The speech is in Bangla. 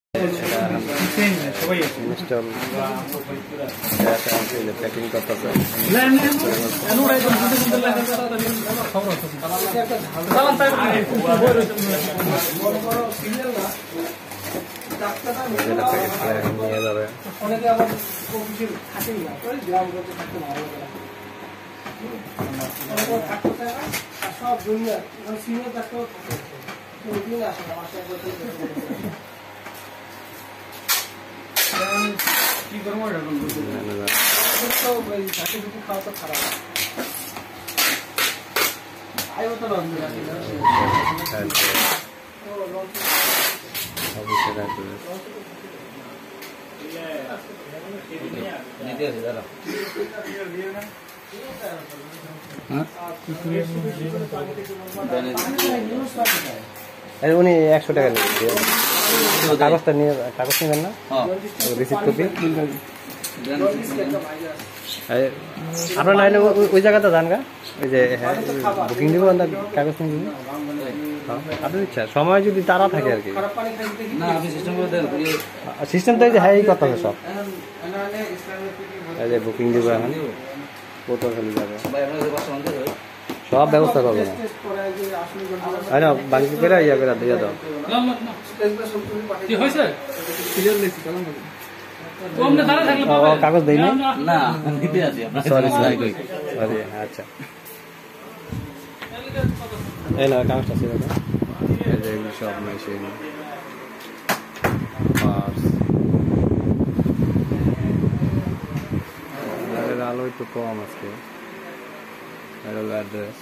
ইনস্টল প্যাকিং করতেছে নিয়ে যাবে কি করবো এটা খাওয়া তো খারাপ আয়ও তো উনি 100 টাকা নেবেন কাগজটা নিয়ে কাগজ নেবেন না রিসিপ্ট কপি আপনার নাইলে ওই জায়গাটা যান গা ওই যে বুকিং দিব কাগজ নিয়ে দিব আপনার ইচ্ছা সময় যদি তারা থাকে আর কি সিস্টেম তো এই যে হ্যাঁ এই কথা সব এই যে বুকিং দিব এখন কত খালি যাবে সব ব্যবস্থা করবো না না বাকি করে ইয়া করে দিয়ে দাও কাগজ দেই না সরি আচ্ছা এই না কাগজটা ছিল সব মেশিন আলো একটু কম আজকে অ্যাড্রেস